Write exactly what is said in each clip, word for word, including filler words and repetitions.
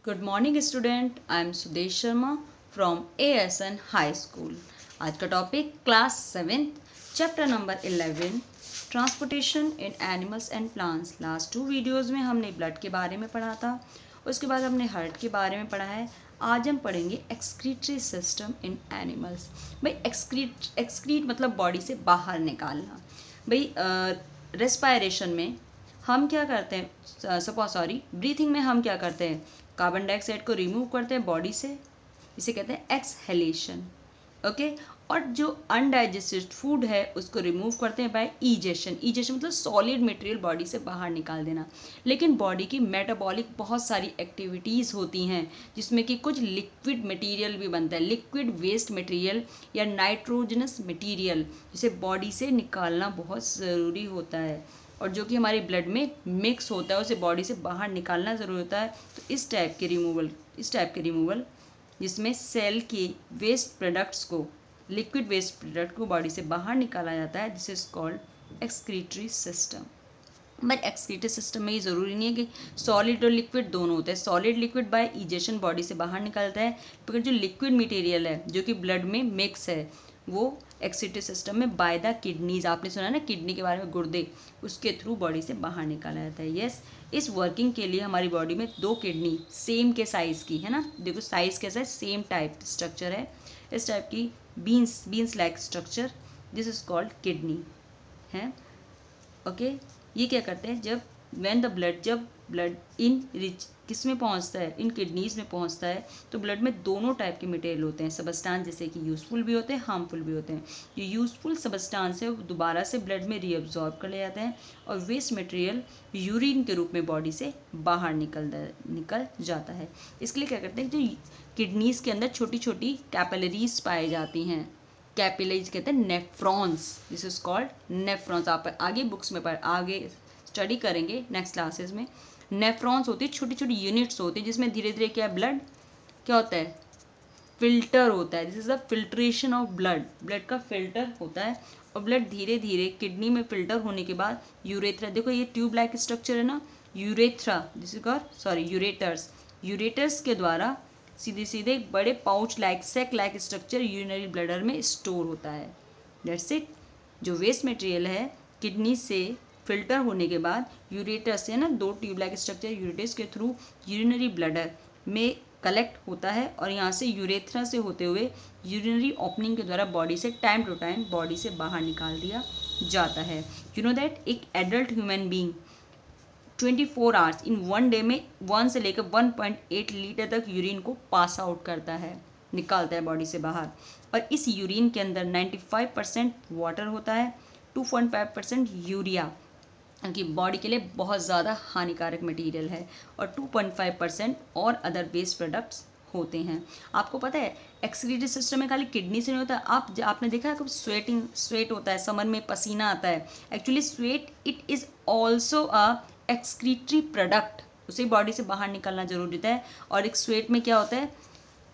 Good morning student, I am Sudesh Sharma from A S N high school. आज का topic class seventh chapter number eleven transportation in animals and plants. Last two videos में हमने blood के बारे में पढ़ा था, उसके बाद हमने हार्ट के बारे में पढ़ा है। आज हम पढ़ेंगे एक्सक्रीटरी सिस्टम इन एनिमल्स। भाई एक्सक्रीट एक्सक्रीट मतलब बॉडी से बाहर निकालना। भाई रेस्पायरेशन में हम क्या करते हैं, सपोज सॉरी ब्रीथिंग में हम क्या करते हैं, कार्बन डाइऑक्साइड को रिमूव करते हैं बॉडी से, इसे कहते हैं एक्सहेलेशन। ओके, और जो अनडाइजेस्टेड फूड है उसको रिमूव करते हैं बाय ईजेशन। ईजेशन मतलब सॉलिड मटेरियल बॉडी से बाहर निकाल देना। लेकिन बॉडी की मेटाबॉलिक बहुत सारी एक्टिविटीज़ होती हैं जिसमें कि कुछ लिक्विड मटेरियल भी बनता है, लिक्विड वेस्ट मटेरियल या नाइट्रोजनस मटेरियल, जिसे बॉडी से निकालना बहुत ज़रूरी होता है और जो कि हमारे ब्लड में मिक्स होता है, उसे बॉडी से बाहर निकालना ज़रूरी होता है। तो इस टाइप के रिमूवल इस टाइप के रिमूवल जिसमें सेल के वेस्ट प्रोडक्ट्स को, लिक्विड वेस्ट प्रोडक्ट को बॉडी से बाहर निकाला जाता है, this is called excretory system. But excretory system में ये ज़रूरी नहीं है कि सॉलिड और लिक्विड दोनों होते हैं। Solid liquid by egestion body से बाहर निकलता है, पर जो लिक्विड मटेरियल है जो कि ब्लड में मिक्स है वो एक्सक्रीटरी सिस्टम में बाय द किडनीज, आपने सुना ना किडनी के बारे में, गुर्दे, उसके थ्रू बॉडी से बाहर निकाला जाता है। यस, इस वर्किंग के लिए हमारी बॉडी में दो किडनी सेम के साइज़ की है ना, देखो साइज़ कैसा है, सेम टाइप स्ट्रक्चर है, इस टाइप की beans beans like structure, this is called kidney है। ओके, ये क्या करते हैं, जब व्हेन द ब्लड जब ब्लड इन रिच किस में पहुंचता है, इन किडनीज में पहुंचता है, तो ब्लड में दोनों टाइप के मटेरियल होते हैं, सबस्टांस जैसे कि यूज़फुल भी होते हैं, हार्मफुल भी होते हैं। जो यूज़फुल सबस्टांस है वो दोबारा से ब्लड में रीअब्जॉर्ब कर ले जाते हैं और वेस्ट मटेरियल यूरिन के रूप में बॉडी से बाहर निकल निकल जाता है। इसके लिए क्या करते हैं, जो किडनीज़ के अंदर छोटी छोटी कैपिलरीज पाई जाती हैं, कैपिलरीज कहते हैं nephrons, this is called nephrons. आप आगे बुक्स में पढ़ आगे स्टडी करेंगे नेक्स्ट क्लासेस में। नेफ्रॉन्स होती है, छोटी छोटी यूनिट्स होती है जिसमें धीरे धीरे क्या ब्लड क्या होता है, फिल्टर होता है। This is the filtration of blood, blood का फिल्टर होता है और ब्लड धीरे धीरे किडनी में फिल्टर होने के बाद यूरेथ्रा, देखो ये ट्यूब लाइक स्ट्रक्चर है ना, urethra, this is called sorry ureters, ureters के द्वारा सीधे सीधे एक बड़े pouch like sac like structure urinary bladder में स्टोर होता है। That's it. जो वेस्ट मटेरियल है किडनी से फिल्टर होने के बाद यूरेटर्स से ना, दो ट्यूब लाइक स्ट्रक्चर यूरेटर्स के थ्रू यूरिनरी ब्लडर में कलेक्ट होता है और यहाँ से यूरेथ्रा से होते हुए यूरिनरी ओपनिंग के द्वारा बॉडी से टाइम टू टाइम बॉडी से बाहर निकाल दिया जाता है। यू नो दैट एक adult human being twenty four hours in one day में वन से लेकर वन पॉइंट एट लीटर तक यूरिन को पास आउट करता है, निकालता है बॉडी से बाहर। और इस यूरिन के अंदर नाइन्टी फाइव परसेंट वाटर होता है, two point five percent urea कि बॉडी के लिए बहुत ज़्यादा हानिकारक मटेरियल है, और टू पॉइंट फाइव परसेंट और अदर वेस्ट प्रोडक्ट्स होते हैं। आपको पता है एक्सक्रीटरी सिस्टम में खाली किडनी से नहीं होता, आप आपने देखा है कब स्वेटिंग स्वेट होता है, समर में पसीना आता है, actually sweat it is also a excretory product, उसे बॉडी से बाहर निकलना जरूरी होता है। और एक स्वेट में क्या होता है,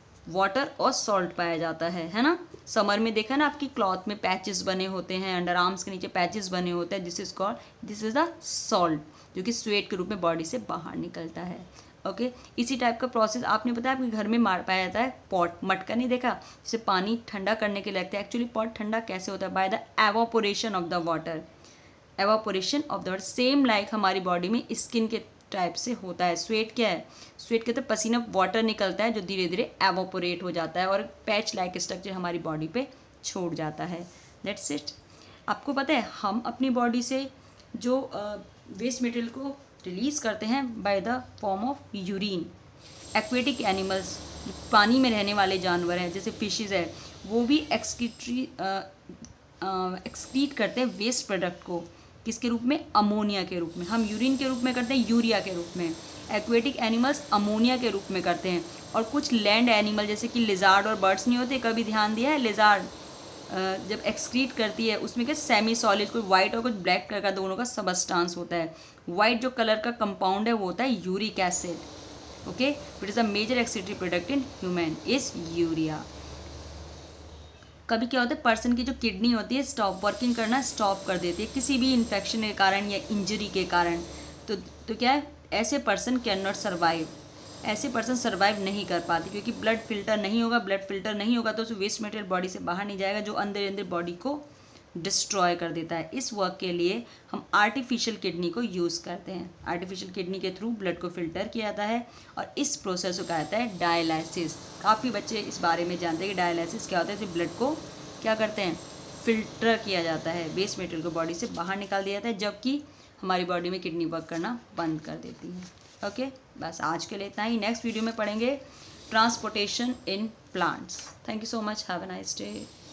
वाटर और सॉल्ट पाया जाता है है ना। समर में देखा ना आपकी क्लॉथ में पैचेस बने होते हैं, अंडर आर्म्स के नीचे पैचेस बने होते हैं, this is called this is the salt, जो कि स्वेट के रूप में बॉडी से बाहर निकलता है। Okay okay? इसी टाइप का प्रोसेस आपने बताया आपके घर में मार पाया जाता है, पॉट मटका नहीं देखा, जिसे पानी ठंडा करने के लिए लगता है। एक्चुअली पॉट ठंडा कैसे होता है, by the evaporation of the water, evaporation of the water, same like हमारी बॉडी में स्किन के टाइप से होता है। स्वेट क्या है, स्वेट कहते हैं पसीना, वाटर निकलता है जो धीरे धीरे एवोपोरेट हो जाता है और पैच लाइक स्ट्रक्चर हमारी बॉडी पे छोड़ जाता है। That's it. आपको पता है हम अपनी बॉडी से जो वेस्ट मटेरियल को रिलीज़ करते हैं by the form of urine. Aquatic animals, पानी में रहने वाले जानवर हैं जैसे फिशेज है, वो भी एक्सक्रीटरी एक्सक्रीट करते हैं वेस्ट प्रोडक्ट को, किसके रूप में, अमोनिया के रूप में। हम यूरिन के रूप में करते हैं, यूरिया के रूप में। एक्वेटिक एनिमल्स अमोनिया के रूप में करते हैं। और कुछ लैंड एनिमल जैसे कि लिजार्ड और बर्ड्स नहीं होते, कभी ध्यान दिया है, लिजार्ड जब एक्सक्रीट करती है उसमें क्या सेमी सॉलिड, कोई वाइट और कुछ ब्लैक कलर का दोनों का सबस्टांस होता है। वाइट जो कलर का कंपाउंड है वो होता है uric acid. Okay, it is a major excretory product in human is urea. कभी क्या होता है, पर्सन की जो किडनी होती है स्टॉप वर्किंग करना स्टॉप कर देती है किसी भी इन्फेक्शन के कारण या इंजरी के कारण। तो तो क्या है, ऐसे पर्सन कैन नॉट सर्वाइव, ऐसे पर्सन सर्वाइव नहीं कर पाते, क्योंकि ब्लड फिल्टर नहीं होगा। ब्लड फिल्टर नहीं होगा तो उस वेस्ट मटेरियल बॉडी से बाहर नहीं जाएगा, जो अंदर अंदर बॉडी को डिस्ट्रॉय कर देता है। इस वर्क के लिए हम आर्टिफिशियल किडनी को यूज़ करते हैं। आर्टिफिशियल किडनी के थ्रू ब्लड को फिल्टर किया जाता है और इस प्रोसेस को कहा जाता है डायलिसिस। काफ़ी बच्चे इस बारे में जानते हैं कि डायलिसिस क्या होता है। तो ब्लड को क्या करते हैं, फिल्टर किया जाता है, वेस्ट मटेरियल को बॉडी से बाहर निकाल दिया जाता है, जबकि हमारी बॉडी में किडनी वर्क करना बंद कर देती है। ओके, बस आज के लिए इतना ही। नेक्स्ट वीडियो में पढ़ेंगे transportation in plants. Thank you so much, have a nice day.